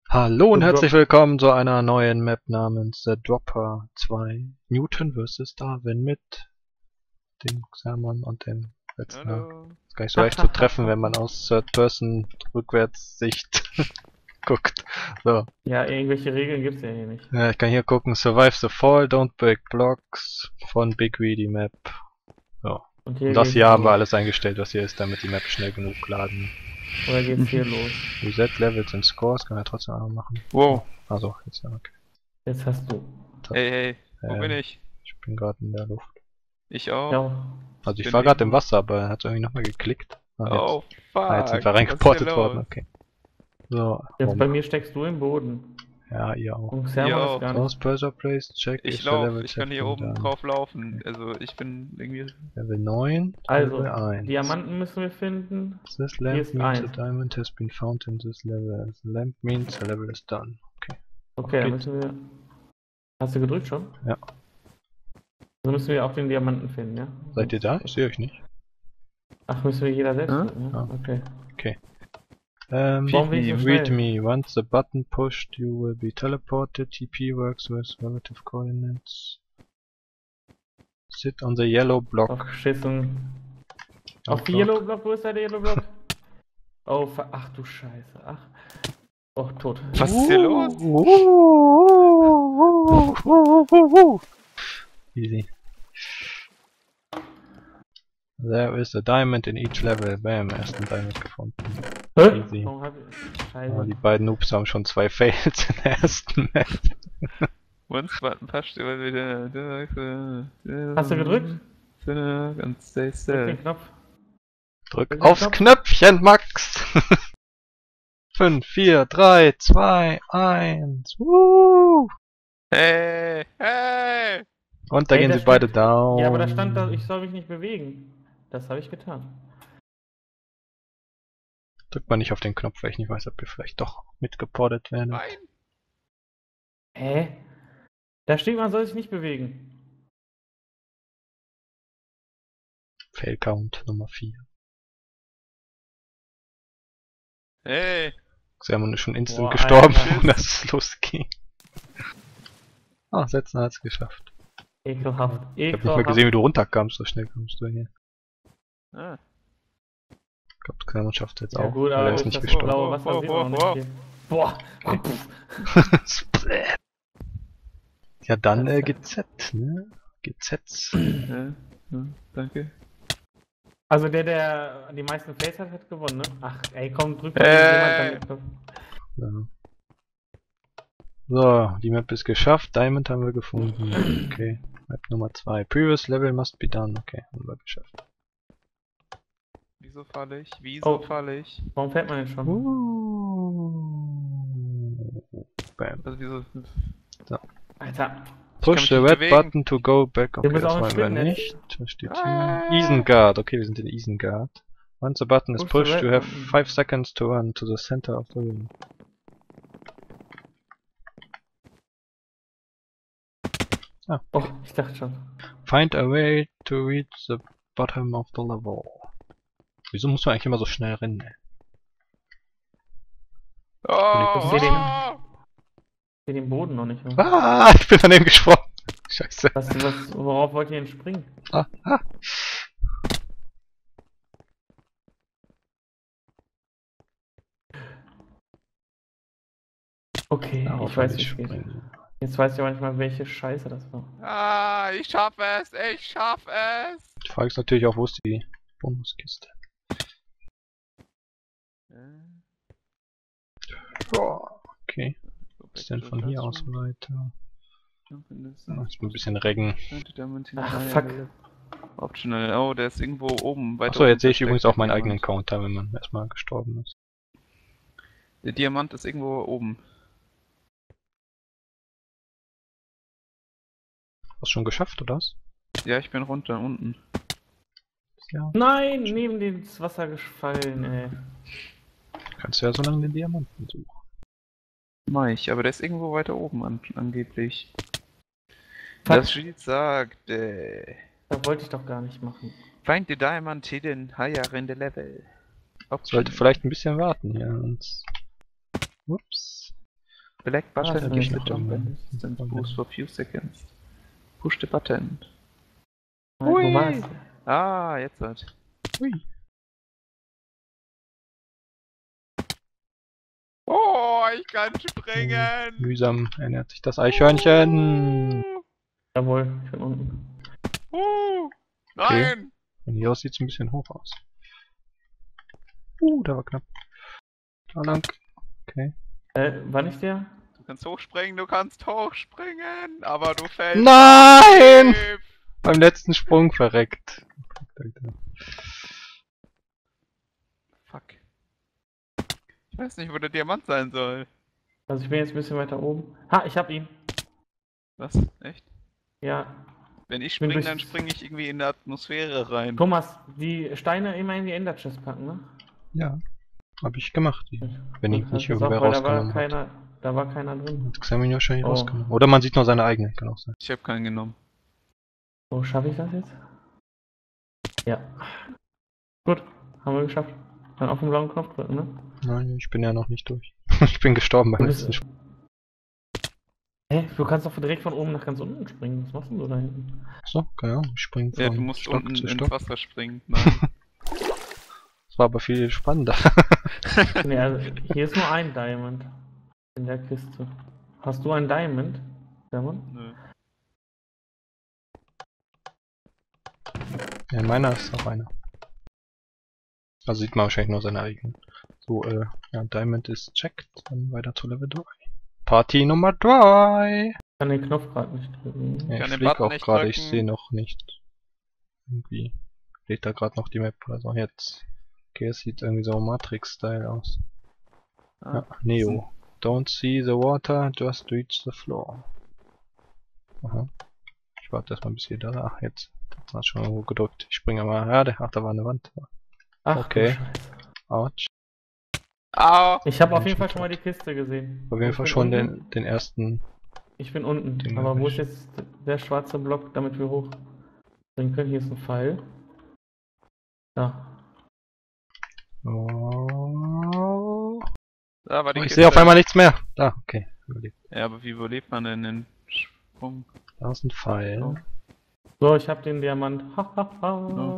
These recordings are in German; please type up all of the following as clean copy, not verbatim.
Hallo und The herzlich Drop. willkommen zu einer neuen Map namens The Dropper 2 Newton vs. Darwin mit dem Xermon und dem Wetzlar. Hallo. Ist gar nicht so leicht zu treffen, wenn man aus Third-Person-Rückwärtssicht guckt. So, Ja, irgendwelche Regeln gibt's ja hier nicht. ja, ich kann hier gucken. Survive the Fall, Don't Break Blocks von Big Weedy Map. So. Und hier Und das geht's hier haben wir los. alles eingestellt, was hier ist, damit die Map schnell genug laden. Oder geht's hier los? Reset Levels and Scores kann man ja trotzdem auch noch machen. Wow. Also, jetzt ja, okay. Jetzt hast du. Hey, hey, wo bin ich? Ich bin gerade in der Luft. Ich auch. Ja. Also ich Bin war gerade im irgendwo- Wasser, aber er hat irgendwie nochmal geklickt. Oh, fuck. Jetzt sind wir was reingeportet ist hier worden, los? okay. So, Jetzt bei mir steckst du im Boden. ja, ihr auch. Und Hier Sermon auch. ist gar Source nicht. Pressure Place, check if Ich the lauf, levels ich kann have hier been oben done. drauf laufen. Also ich bin irgendwie... Level 9, Also, Level 1. Diamanten müssen wir finden. This Hier lamp ist means a eins. diamond has been found in this level. The lamp means the level is done. Okay. Okay, dann Geht. müssen wir. Hast du gedrückt schon? Ja. Also müssen wir auch den Diamanten finden, ja? Seid ihr da? Ich sehe euch nicht. Ach, müssen wir jeder selbst Hä? drücken, ja? Ah. Okay. Warum bin ich so read schnell? me. Once the button pushed, you will be teleported. TP works with relative coordinates. Sit on the yellow block. Auf Schissen. Auf Block. Yellow Block, wo ist der Yellow Block? Oh, ach du Scheiße. Ach. Oh, tot. Was ist hier los? Easy. There is a diamond in each level. Bam, ersten Diamond gefunden. Hä? Easy. Warum hab ich. Aber Scheiße. die beiden Noobs haben schon 2 Fails in der ersten Map. Once button pushed, you will be... Hast du gedrückt? Und stay Drück still. den Knopf. Drück Den aufs Knopf. Knöpfchen, Max! 5, 4, 3, 2, 1. Hey, hey! Und da Ey, gehen da sie beide steht- down. Ja, aber da stand da, ich soll mich nicht bewegen. Das habe ich getan. Drückt man nicht auf den Knopf, weil ich nicht weiß, ob wir vielleicht doch mitgeportet werden. Nein! Hä? Da steht, man soll sich nicht bewegen. Fail Count Nummer 4. Hey! Xermon ist schon instant Boah, gestorben, Alter. ohne dass es losging. Ah, Setzen hat es geschafft. Ekelhaft. Ich hab nicht mehr gesehen, wie du runterkamst, so schnell kommst du hier. Ah. Ich glaube, Xermon schafft es jetzt Ja auch, gut, weil aber er ist durch nicht das gestorben. blaue Wasser Wow, sieht man wow, auch nicht viel. Boah. Ja, dann Das ist- GZ, ne? GZs. Ja, danke. Also der die meisten Fails hat, hat gewonnen, ne? Ach, ey, komm, drück mal jemand dann. Ja. So, die Map ist geschafft. Diamond haben wir gefunden. Okay, Map Nummer 2. Previous level must be done. Okay, haben wir geschafft. Wieso falle ich? Wieso Oh. falle ich? Warum fällt man denn schon? Bam. Also wieso... Alter. Push mich the nicht red bewegen. button to go back. Okay, bist das auch im wollen wir Spinnennetz. nicht. Was steht Ah. hier? Isengard. Okay, wir sind in Isengard. Once the button is Push the pushed, red you have button. 5 seconds to run to the center of the room. Oh, ich dachte schon. Find a way to reach the bottom of the level. Wieso muss man eigentlich immer so schnell rennen? Ey? Oh! Ich seh den- Oh! Ich sehe den Boden noch nicht mehr. Ah, ich bin daneben gesprungen. Scheiße. Worauf wollt ihr denn springen? Ah, ah. Okay, Darauf ich weiß, will wie ich es geht. springen. Jetzt weiß ich aber nicht mal, welche Scheiße das war. Ah, ich schaff es! Ich schaff es! Die Frage ist natürlich auch, wo ist die Bonuskiste? Okay, was ist denn von hier aus weiter? Ah, ist ein bisschen Reggen. Ach, fuck. Optional. Oh, der ist irgendwo oben. Weiter Achso, oben jetzt sehe ich versteckt, übrigens der auch meinen eigenen Diamant. Counter, wenn man erstmal gestorben ist. Der Diamant ist irgendwo oben. Hast du schon geschafft, oder was? Ja, ich bin runter, unten. Ja. Nein, neben ins Wasser gefallen, ey. Kannst du ja so lange den Diamanten suchen. Mach ich, aber der ist irgendwo weiter oben angeblich. Fuck. Das Schild sagt, Das wollte ich doch gar nicht machen. find the diamond hidden higher in the level. Sollte vielleicht ein bisschen warten hier. Ups. Select button, dann use geh ich the nach jump oben. and distance boost for few seconds. Push the button. Wo war es? Ah, jetzt halt. Ui. Oh, ich kann springen! Mühsam ernährt sich das Eichhörnchen. Jawohl, ich bin unten. Nein! Von hier aus sieht es ein bisschen hoch aus. Der war knapp. Da lang. Okay. War nicht der? Du kannst hochspringen, aber du fällst. Nein! tief. Beim letzten Sprung verreckt. Fuck. Ich weiß nicht, wo der Diamant sein soll. Also ich bin jetzt ein bisschen weiter oben. Ha, ich hab ihn. Was? Echt? Ja. Wenn ich Bin springe, durch- dann springe ich irgendwie in der Atmosphäre rein. Thomas, die Steine immer in die Ender Chest packen, ne? Ja. Hab ich gemacht. Wenn ihn Und nicht das ist irgendwer auch, weil rausgenommen hat. da war keiner drin. Hat Xamin wahrscheinlich Oh. rausgenommen. Oder man sieht nur seine eigene, kann auch sein. Ich habe keinen genommen. So, schaffe ich das jetzt? Ja. Gut, haben wir geschafft. Dann auf den blauen Knopf drücken, ne? Nein, ich bin ja noch nicht durch. Ich bin gestorben beim Du bist- letzten Sprung. Hä? Du kannst doch direkt von oben nach ganz unten springen. Was machst denn du da hinten? So, keine Ahnung, ich springe Ja, du von musst Stock unten zu ins Stock. Wasser springen. Nein. Das war aber viel spannender. Nee, also hier ist nur ein Diamond. In der Kiste. Hast du ein Diamond? Diamond? Nö. Ja, meiner ist auch einer. Also sieht man wahrscheinlich nur seine eigenen. So, ja, Diamond ist checked. Dann weiter zu Level 3. Party Nummer 3! Ich kann den Knopf gerade nicht drücken. Ja, Kann ich den flieg Button auch nicht gerade, ich drücken. sehe noch nicht. Irgendwie lädt da gerade noch die Map. Also jetzt. Okay, es sieht irgendwie so Matrix-Style aus. Ah, Ja, Neo. Don't see the water, just reach the floor. Aha. Ich warte erstmal bis jeder. Ach, jetzt. Das hat schon irgendwo gedrückt. Ich springe mal. Ja, ach, da war eine Wand. Ach, Okay. du Scheiße. Autsch. Au! Ich habe auf Bin jeden schon Fall schon mal die Kiste gesehen. Auf jeden Ich Fall bin schon unten. den ersten. Ich bin unten. Den Aber wo ist erwischt. jetzt der schwarze Block, damit wir hoch springen können? Hier ist ein Pfeil. Da. Oh. Da war die Ich Kiste. sehe auf einmal nichts mehr. Da, okay. Überlebt. Ja, aber wie überlebt man denn den Sprung? Da ist ein Pfeil. Oh. So, ich habe den Diamant. Hahaha.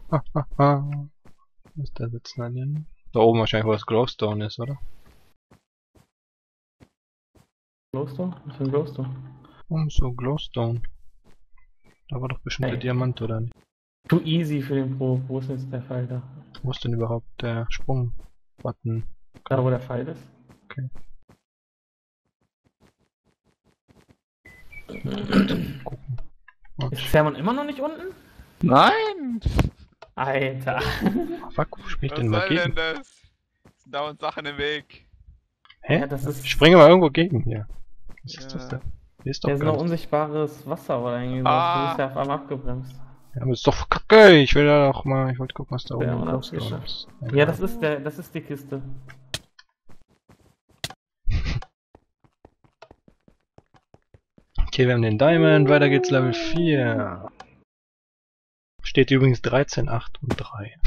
Wo ist der sitzen an dem? Da oben wahrscheinlich, wo das Glowstone ist, oder? Glowstone? Was für ein Glowstone? Oh, so Glowstone. Da war doch bestimmt der Ey. Diamant, oder nicht? Too easy für den Pro. Wo ist jetzt der Pfeil da? Wo ist denn überhaupt der Sprung-Button? Da, wo der Pfeil ist? Okay. Gucken. Ist Xermon immer noch nicht unten? Nein! Alter. Fuck, wo spring ich Was denn mal soll denn gegen? das? Es sind dauernd Sachen im Weg. Hä? Ja, das ist. Ich springe mal irgendwo gegen hier. Was ist Ja. das denn? Hier ist Der doch ist gar noch nichts. unsichtbares Wasser oder irgendwie sowas. Ah. Du bist ja auf einmal abgebremst. Ja, aber ist doch kacke. Ich will da noch mal. Ich wollte gucken, was da Ja, oben man los hat's geschafft. ist. Ja, das ist die Kiste. Okay, wir haben den Diamond. Weiter geht's Level 4. Steht übrigens 13, 8 und 3.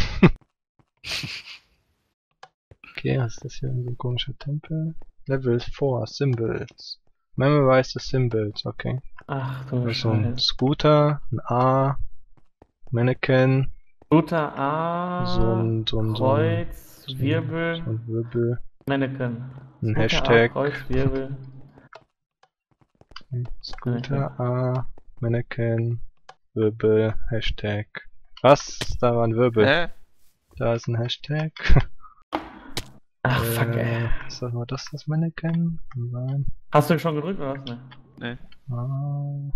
Okay, was ist das hier? So ein komischer Tempel. Level 4, Symbols. Memorize the Symbols, okay. Ach du Das ist so ein Scheiße. Scooter, ein A, Mannequin, Router A, so ein Kreuz, so Wirbel, ein Wirbel, Mannequin. ein Scooter A, Hashtag, Kreuz, Wirbel. Scooter, A, Mannequin, Wirbel, Hashtag. Was? Da war ein Wirbel. Hä? Da ist ein Hashtag. Ach fuck ey. War das Mannequin? Nein. Hast du ihn schon gedrückt oder was? Ne? Nee. Ah.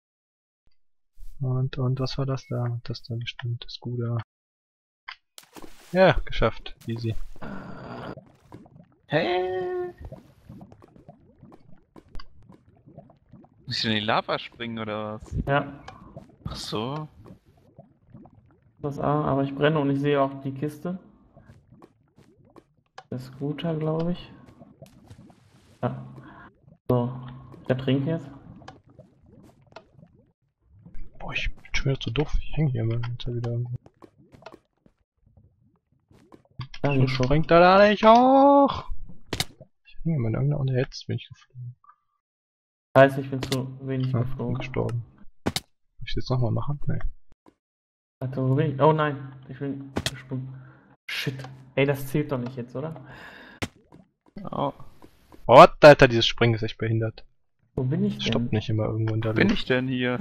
Und was war das da? Das da bestimmt, das Scooter. Ja, geschafft. Easy. Hä? Muss ich in die Lava springen oder was? Ja, Ach so. das A, aber ich brenne und ich sehe auch die Kiste. Der Scooter, glaube ich. Ja. So, ich ertrinke jetzt. Boah, ich bin schon wieder zu doof. Ich hänge hier immer jetzt wieder irgendwo. Da So geht's hoch. springt er da nicht hoch! Ich Ja, wenn irgendeiner unterhältst, bin ich geflogen. Scheiße, ich bin zu wenig Ja, bin geflogen. gestorben. Soll ich das jetzt nochmal machen? Nee. Warte, wo bin ich? Oh nein, ich bin gesprungen. Shit. Ey, das zählt doch nicht jetzt, oder? Oh, What? Alter, dieses Springen ist echt behindert. Wo bin ich Das denn? stoppt nicht immer irgendwo in der bin Luft. ich denn hier?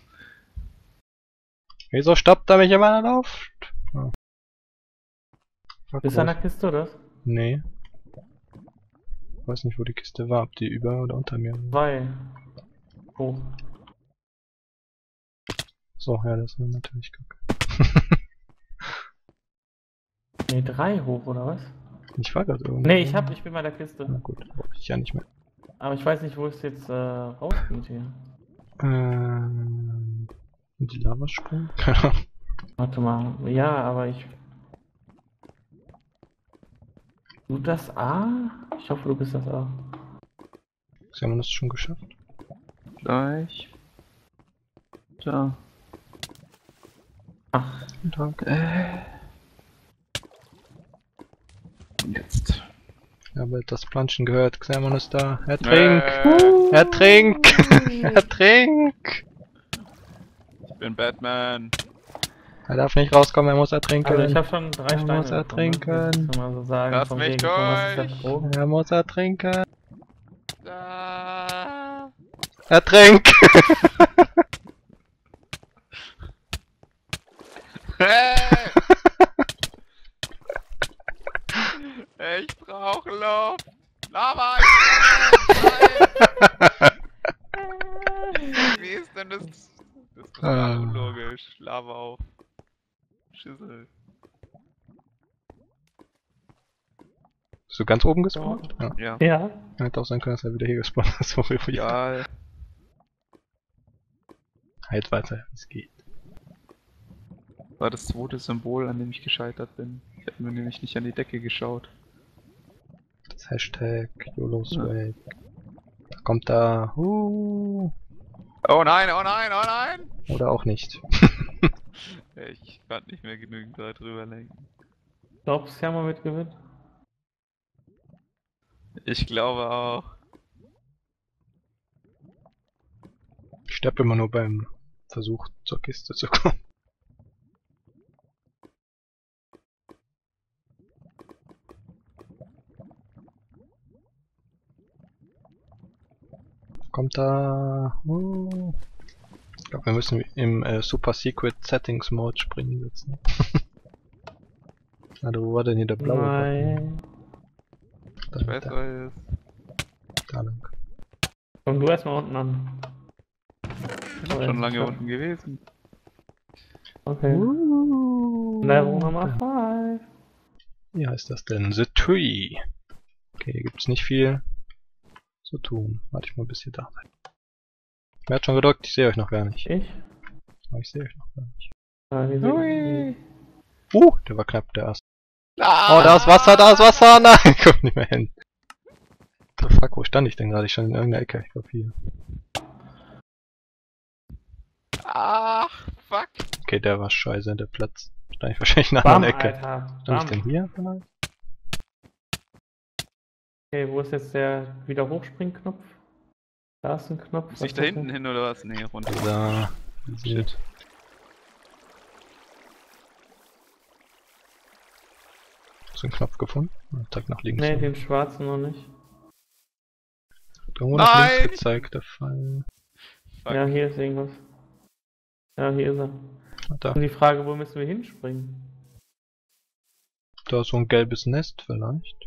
Wieso stoppt er mich immer in der Luft? Ah. Fuck, Bist wo du an der ist- Kiste, oder? Nee. Ich weiß nicht, wo die Kiste war, ob die über oder unter mir war. 2. Hoch. So, ja, das ist natürlich kacke. Nee, 3 hoch, oder was? Ich war gerade irgendwo. Nee, ich bin bei der Kiste. Na gut, brauch ich ja nicht mehr. Aber ich weiß nicht, wo es jetzt rausgeht hier. In die Lava springen? Warte mal. Ja, aber ich. Du das A? Ich hoffe, du bist das A. Sie haben das schon geschafft. Gleich. Da. Ach, Guten Tag. Jetzt. Ich habe das Planschen gehört. Xamon ist da. Er trinkt! Äh, Er trinkt! Er trinkt! ich bin Batman. Er darf nicht rauskommen, er muss ertrinken. also ich habe schon 3 Er Steine muss bekommen, ne? ertrinken. Das muss man mal so sagen. Lass von mich wegen, guck mal, was ist durch. das Drogen? Er muss ertrinken. Da. Ertrink! Hey! Ich brauche Luft. Lava, ich brenne. Nein. Wie ist denn das? Das ist total unlogisch. Lava auf. Schüssel. Bist du ganz oben gespawnt? Ja. Ja. Ja. Hätte auch sein können, dass er wieder hier gespawnt ist. So wie Ja. Halt weiter, es geht. War das zweite Symbol, an dem ich gescheitert bin. Ich habe mir nämlich nicht an die Decke geschaut. Das Hashtag YOLOSWAG. Ja. Da kommt da. Oh nein, oh nein, oh nein! Oder auch nicht. Ich kann nicht mehr genügend Zeit drüber lenken. Glaubst du, Jammer wird gewinnen? Ich glaube auch. Ich sterbe immer nur beim Versuch zur Kiste zu kommen. Kommt da. Ich glaube, wir müssen im Super Secret Settings Mode springen jetzt. Ne? Na, wo war denn hier der blaue Button? Nein. Da, Ich weiß, da, was da lang. Komm du erstmal unten an. ich bin schon lange unten gewesen. Okay. Level Nummer 5. Wie heißt das denn? The Tree. Okay, hier gibt's nicht viel zu tun. Warte ich mal, bis ihr da seid. Wer hat schon gedrückt? Ich sehe euch noch gar nicht. Ich? Aber ich sehe euch noch gar nicht. Ja, die Hui. Der war knapp, der erste. Ah! Oh, da ist Wasser, da ist Wasser! Nein, komm nicht mehr hin. The fuck, wo stand ich denn gerade? Ich stand in irgendeiner Ecke, ich glaube hier. Ach, fuck. Okay, der war scheiße, der Platz. Stand ich wahrscheinlich in einer Bam, anderen Ecke. Alter. Stand ich Bam. denn hier vielleicht? Okay, wo ist jetzt der wieder Hochspringknopf? Da ist ein Knopf. Muss was ich da ist hinten das? hin oder was? Nee, runter. Da. Shit. Hast du einen Knopf gefunden? Zeig nach links. Nee, den schwarzen noch nicht. Irgendwo nach links Nein! gezeigt, der Fall. Fuck. Ja, hier ist irgendwas. Ja, hier ist er. Ah, da. Und die Frage, wo müssen wir hinspringen? Da ist so ein gelbes Nest vielleicht.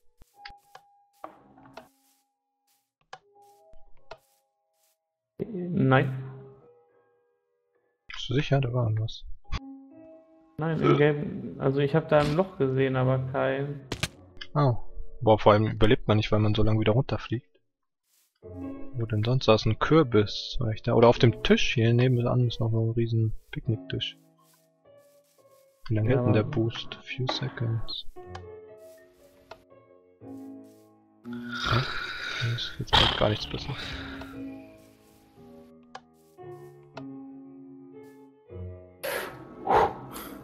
Nein. Bist du sicher? Da war irgendwas. Nein, im gelben. Also ich habe da ein Loch gesehen, aber kein. Oh. Boah, vor allem überlebt man nicht, weil man so lange wieder runterfliegt. Wo denn sonst? Da ist ein Kürbis. War ich da? Oder auf dem Tisch hier nebenan ist noch so ein riesen Picknicktisch. Wie lange Ja, hält denn der aber- Boost? Few seconds. Ja, ist jetzt bald gar nichts passiert.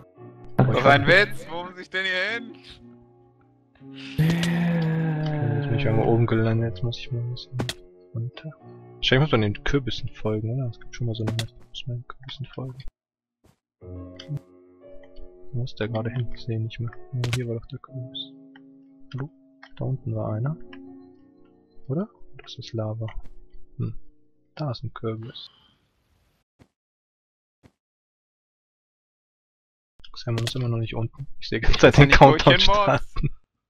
Noch ein Witz, wo muss ich denn hier hin? Jetzt bin ich irgendwo oben gelandet, jetzt muss ich mal ein bisschen runter. Wahrscheinlich muss man den Kürbissen folgen, oder? Es gibt schon mal so eine muss man den Kürbissen folgen. Wo ist der gerade hin? Ich sehe ihn nicht mehr. Oh, hier war doch der Kürbis. Hallo? Da unten war einer. Oder? Das ist Lava. Hm. Da ist ein Kürbis. Xamon ist immer noch nicht unten. Ich sehe ganz Zeit den Countdown starten.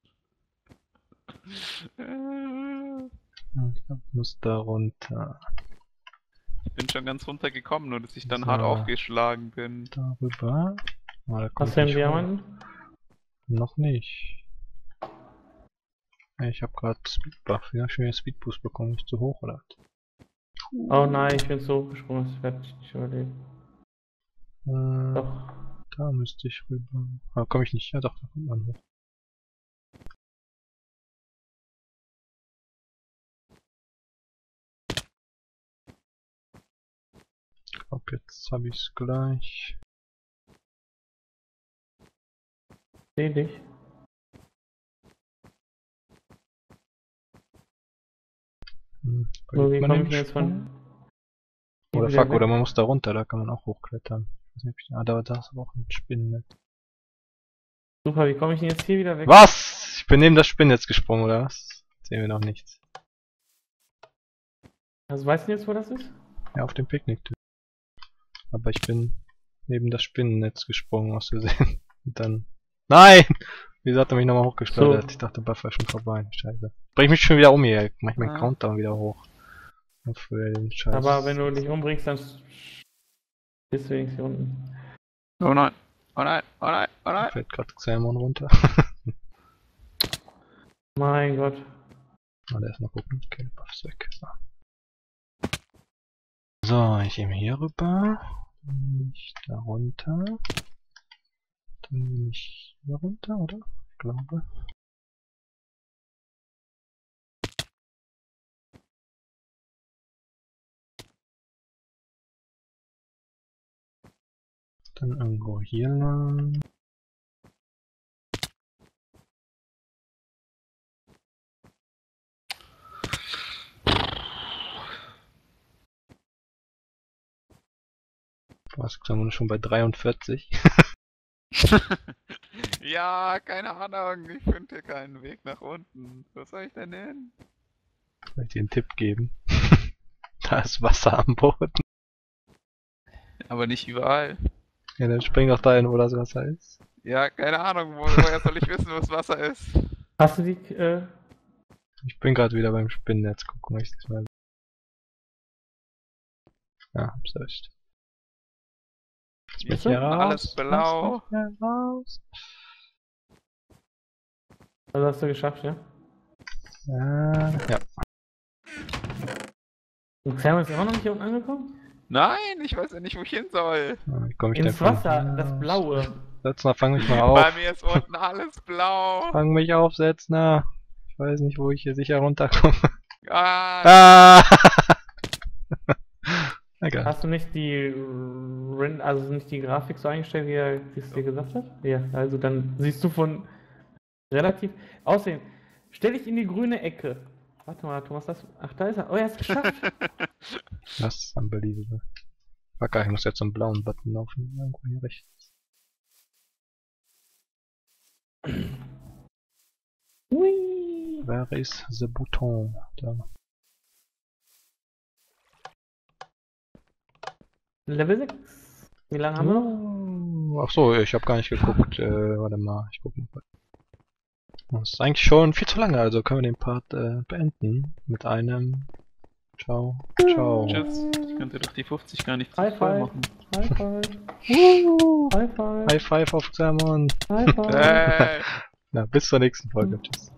Ja, ich glaub, ich muss da runter. Ich bin schon ganz runtergekommen, nur dass ich dann So. hart aufgeschlagen bin. Darüber. Oh, da komm Hast du einen ich nicht hoch. Diamanten? Noch nicht. Ich habe gerade Speedbuff. Ja, schon wieder Speedboost bekommen. Ist zu hoch, oder? Oh nein, ich bin so hochgesprungen, das werde ich nicht überleben. Doch. Da müsste ich rüber. Ah, komme ich nicht. Ja doch, da kommt man hoch. Ich glaube, jetzt habe ich es gleich. Seh dich. Nur wie man komme den ich jetzt Sprung? von... Oder wieder fuck, weg? oder man muss da runter, da kann man auch hochklettern. Ich weiß nicht, ob ich, da ist aber auch ein Spinnennetz. Super, wie komme ich denn jetzt hier wieder weg? Was? Ich bin neben das Spinnnetz gesprungen, oder was? Sehen wir noch nichts. Also weißt du jetzt, wo das ist? Ja, auf dem Picknicktisch. Aber ich bin neben das Spinnennetz gesprungen, aus Versehen. Und dann... Nein! Wieso hat er mich nochmal hochgeschleudert? So. Ich dachte, der Buffer ist schon vorbei. Scheiße. Bring mich schon wieder um hier. Mach ich meinen Ah. Countdown wieder hoch. Und für den Scheiß. Aber wenn du dich umbringst, dann bist du wenigstens hier unten. Oh nein, oh nein, oh nein, oh nein. Fällt gerade Xamon runter. Mein Gott. Mal erstmal gucken. Okay, der Buff ist weg. So, ich nehme hier rüber. Nicht da runter. Dann nehme ich hier runter, oder? Ich glaube. Dann irgendwo hier lang. Was Xamon ist schon bei 43. Ja, keine Ahnung, ich finde hier keinen Weg nach unten. Was soll ich denn hin? Soll ich dir einen Tipp geben? Da ist Wasser am Boden. Aber nicht überall. Ja, dann spring doch dahin, wo das Wasser ist. Ja, keine Ahnung, woher soll ich wissen, wo das Wasser ist? Hast du die, Ich bin gerade wieder beim Spinnennetz. Gucken, ich das mal. Ja, hab's erwischt. Lass mich Jetzt hier unten alles raus. blau. Lass mich hier raus. also hast du geschafft, ja? Ja. Und Xamon ist immer noch nicht hier unten angekommen? Nein, ich weiß ja nicht, wo ich hin soll. Wie komme ich denn Ins von Wasser, hier das aus? Blaue. Setzner, fang mich mal Bei auf. mir ist unten alles blau. Fang mich auf, Setzner. Ich weiß nicht, wo ich hier sicher runterkomme. Ah, Ah! Egal. Hast du nicht die also nicht die Grafik so eingestellt, wie es dir gesagt hat? Ja, also dann siehst du von relativ. Außerdem, stell dich in die grüne Ecke. Warte mal, Thomas, ach, da ist er. Oh, er hat es geschafft. Das ist unbelievable. Fuck, ich muss jetzt so einen blauen Button laufen. Irgendwo hier rechts. Hui. Where is the button? Da. Level 6. Wie lange haben wir noch? Ach so, ich habe gar nicht geguckt. Warte mal, ich gucke mal. Das ist eigentlich schon viel zu lange, also können wir den Part beenden mit einem Ciao, ciao. tschüss. Ich könnte doch die 50 gar nicht zu High voll five. machen. High five. High five. High five auf Xamon. High five. Hey. Na, bis zur nächsten Folge. Tschüss.